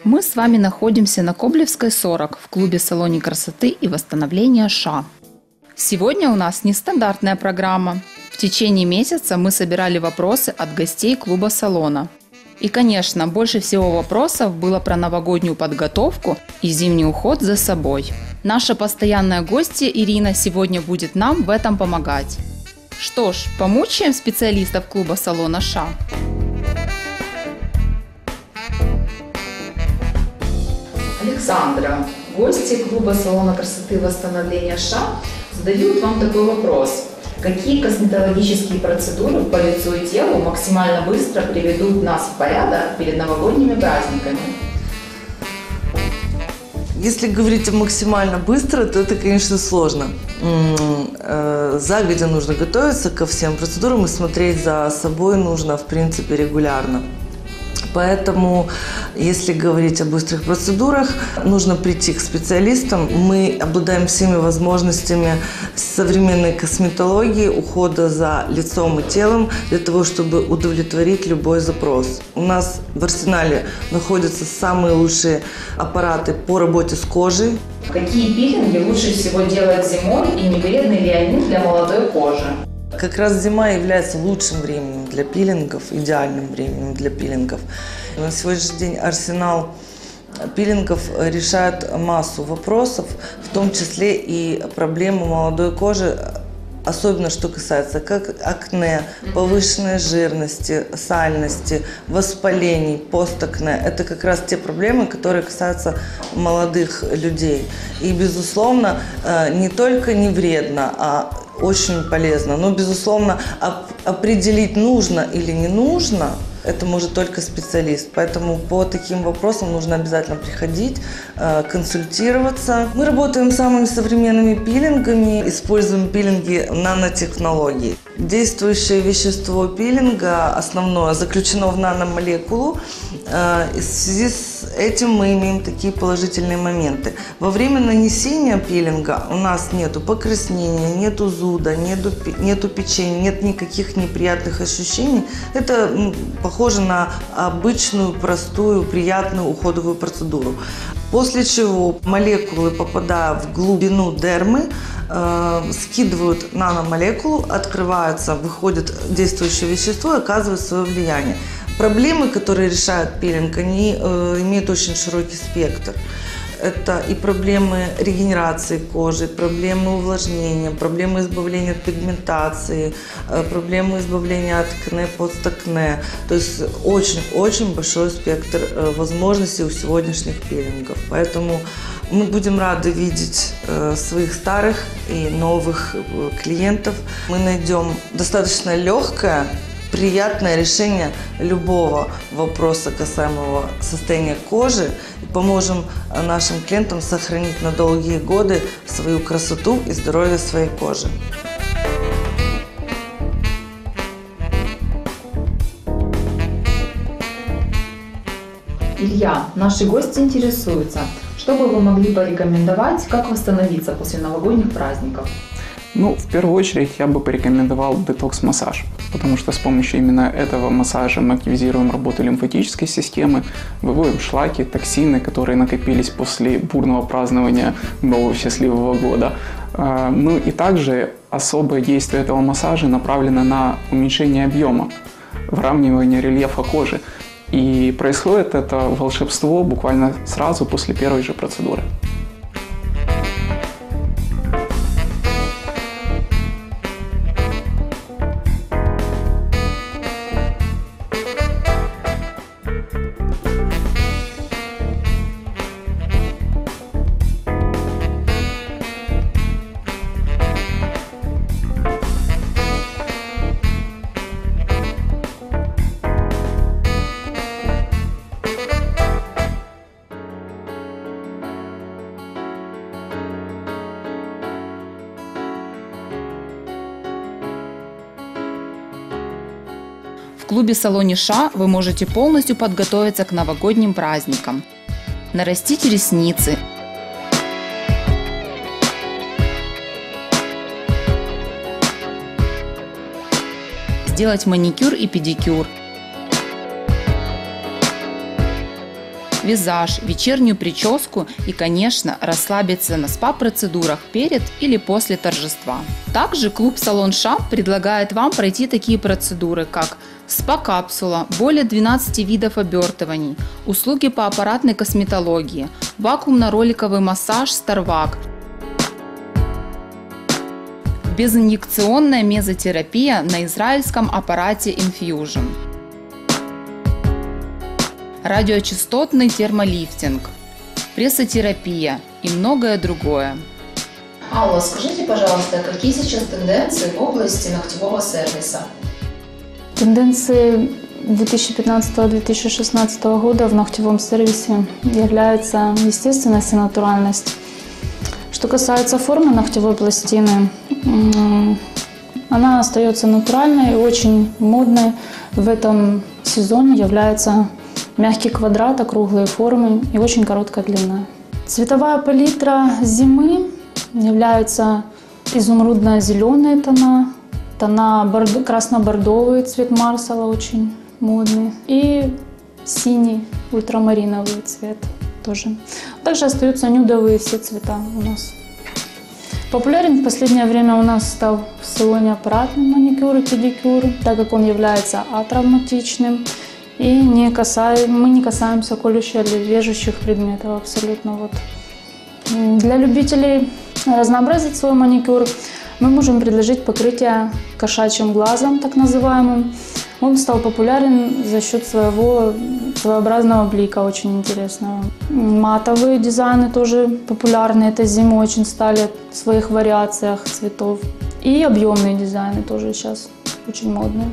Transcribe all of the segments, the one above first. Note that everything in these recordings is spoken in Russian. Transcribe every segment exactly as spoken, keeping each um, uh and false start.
Мы с вами находимся на Коблевской сорок в клубе-салоне красоты и восстановления ША. Сегодня у нас нестандартная программа. В течение месяца мы собирали вопросы от гостей клуба-салона. И, конечно, больше всего вопросов было про новогоднюю подготовку и зимний уход за собой. Наша постоянная гостья Ирина сегодня будет нам в этом помогать. Что ж, помучаем специалистов клуба-салона ША. Александра, гости клуба-салона красоты и восстановления ША задают вам такой вопрос. Какие косметологические процедуры по лицу и телу максимально быстро приведут нас в порядок перед новогодними праздниками? Если говорить максимально быстро, то это, конечно, сложно. Загодя нужно готовиться ко всем процедурам и смотреть за собой нужно, в принципе, регулярно. Поэтому, если говорить о быстрых процедурах, нужно прийти к специалистам. Мы обладаем всеми возможностями современной косметологии, ухода за лицом и телом, для того, чтобы удовлетворить любой запрос. У нас в арсенале находятся самые лучшие аппараты по работе с кожей. Какие пилинги лучше всего делать зимой и не вредны ли они для молодой кожи? Как раз зима является лучшим временем для пилингов, идеальным временем для пилингов. На сегодняшний день арсенал пилингов решает массу вопросов, в том числе и проблемы молодой кожи, особенно что касается как акне, повышенной жирности, сальности, воспалений, постакне. Это как раз те проблемы, которые касаются молодых людей. И, безусловно, не только не вредно, а очень полезно. Но, безусловно, определить, нужно или не нужно, это может только специалист. Поэтому по таким вопросам нужно обязательно приходить, консультироваться. Мы работаем с самыми современными пилингами, используем пилинги нанотехнологий. Действующее вещество пилинга основное заключено в наномолекулу. И в связи с этим мы имеем такие положительные моменты. Во время нанесения пилинга у нас нету покраснения, нету зуда, нету, нету печени, нет никаких неприятных ощущений. Это похоже на обычную, простую, приятную уходовую процедуру. После чего молекулы, попадая в глубину дермы, э, скидывают наномолекулу, открывается, выходит действующее вещество и оказывает свое влияние. Проблемы, которые решают пилинг, они э, имеют очень широкий спектр. Это и проблемы регенерации кожи, проблемы увлажнения, проблемы избавления от пигментации, проблемы избавления от акне, постакне. То есть очень-очень большой спектр возможностей у сегодняшних пилингов. Поэтому мы будем рады видеть своих старых и новых клиентов. Мы найдем достаточно легкое, приятное решение любого вопроса, касаемого состояния кожи, и поможем нашим клиентам сохранить на долгие годы свою красоту и здоровье своей кожи. Илья, наши гости интересуются, что бы вы могли порекомендовать, как восстановиться после новогодних праздников? Ну, в первую очередь я бы порекомендовал детокс-массаж, потому что с помощью именно этого массажа мы активизируем работу лимфатической системы, выводим шлаки, токсины, которые накопились после бурного празднования нового счастливого года. Ну и также особое действие этого массажа направлено на уменьшение объема, выравнивание рельефа кожи. И происходит это волшебство буквально сразу после первой же процедуры. В клубе-салоне ША вы можете полностью подготовиться к новогодним праздникам, нарастить ресницы, сделать маникюр и педикюр, визаж, вечернюю прическу и, конечно, расслабиться на спа-процедурах перед или после торжества. Также клуб-салон ша предлагает вам пройти такие процедуры, как спа-капсула, более двенадцати видов обертываний, услуги по аппаратной косметологии, вакуумно-роликовый массаж Starvac, безинъекционная мезотерапия на израильском аппарате Infusion, радиочастотный термолифтинг, прессотерапия и многое другое. Алла, скажите, пожалуйста, какие сейчас тенденции в области ногтевого сервиса? Тенденции две тысячи пятнадцатого — две тысячи шестнадцатого года в ногтевом сервисе является естественность и натуральность. Что касается формы ногтевой пластины, она остается натуральной и очень модной. В этом сезоне является мягкий квадрат, округлые формы и очень короткая длина. Цветовая палитра зимы является изумрудно-зеленые тона, тона бордо, красно-бордовый цвет Марсала очень модный и синий ультрамариновый цвет тоже. Также остаются нюдовые все цвета у нас. Популярен в последнее время у нас стал в салоне аппаратный маникюр и педикюр, так как он является атравматичным и не касаем, мы не касаемся колющих или режущих предметов абсолютно. Вот. Для любителей разнообразить свой маникюр мы можем предложить покрытие кошачьим глазом, так называемым. Он стал популярен за счет своего своеобразного блика, очень интересного. Матовые дизайны тоже популярны, это зимой очень стали в своих вариациях цветов. И объемные дизайны тоже сейчас очень модные.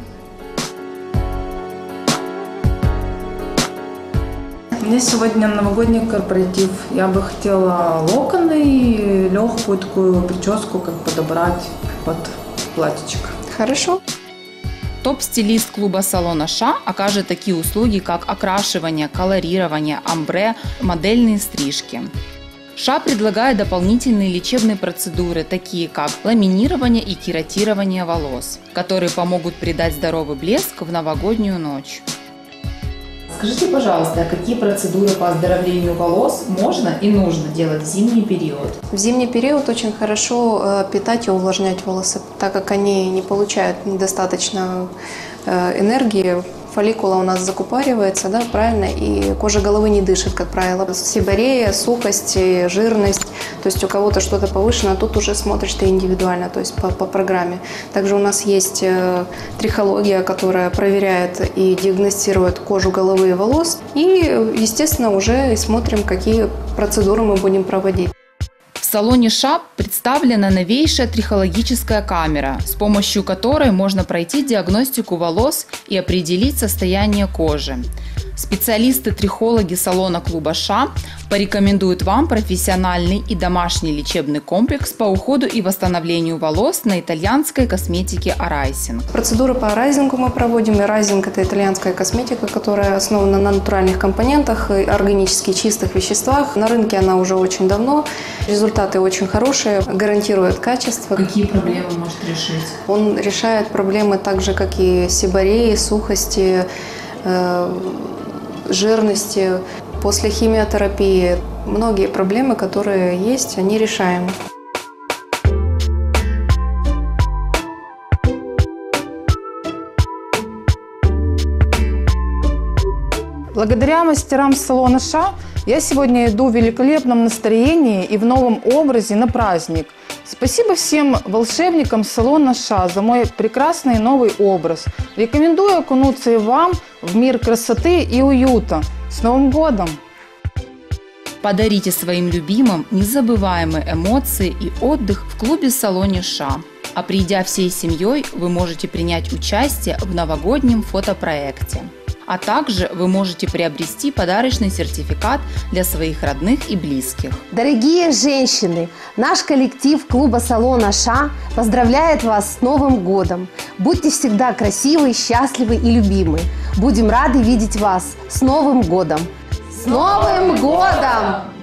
У меня сегодня новогодний корпоратив. Я бы хотела локоны и легкую такую прическу, как подобрать под платьичек. Хорошо. Топ-стилист клуба-салона ша окажет такие услуги, как окрашивание, колорирование, амбре, модельные стрижки. ша предлагает дополнительные лечебные процедуры, такие как ламинирование и кератирование волос, которые помогут придать здоровый блеск в новогоднюю ночь. Скажите, пожалуйста, какие процедуры по оздоровлению волос можно и нужно делать в зимний период? В зимний период очень хорошо питать и увлажнять волосы, так как они не получают достаточно энергии. Фолликула у нас закупоривается, да, правильно, и кожа головы не дышит, как правило. Сиборея, сухость, жирность, то есть у кого-то что-то повышено, тут уже смотришь ты индивидуально, то есть по, по программе. Также у нас есть трихология, которая проверяет и диагностирует кожу головы и волос, и, естественно, уже смотрим, какие процедуры мы будем проводить. В салоне ша представлена новейшая трихологическая камера, с помощью которой можно пройти диагностику волос и определить состояние кожи. Специалисты-трихологи салона клуба ша порекомендуют вам профессиональный и домашний лечебный комплекс по уходу и восстановлению волос на итальянской косметике Арайсинг. Процедуры по арайзингу мы проводим. Арайзинг – это итальянская косметика, которая основана на натуральных компонентах и органически чистых веществах. На рынке она уже очень давно. Результаты очень хорошие, гарантирует качество. Какие проблемы может решить? Он решает проблемы так же, как и сибореи, сухости, э жирности, после химиотерапии. Многие проблемы, которые есть, они решаемы. Благодаря мастерам салона ша я сегодня иду в великолепном настроении и в новом образе на праздник. Спасибо всем волшебникам салона ша за мой прекрасный новый образ. Рекомендую окунуться и вам в мир красоты и уюта. С Новым годом! Подарите своим любимым незабываемые эмоции и отдых в клубе-салоне ша. А придя всей семьей, вы можете принять участие в новогоднем фотопроекте. А также вы можете приобрести подарочный сертификат для своих родных и близких. Дорогие женщины, наш коллектив клуба-салона ша поздравляет вас с Новым годом. Будьте всегда красивы, счастливы и любимы. Будем рады видеть вас с Новым годом! С Новым годом!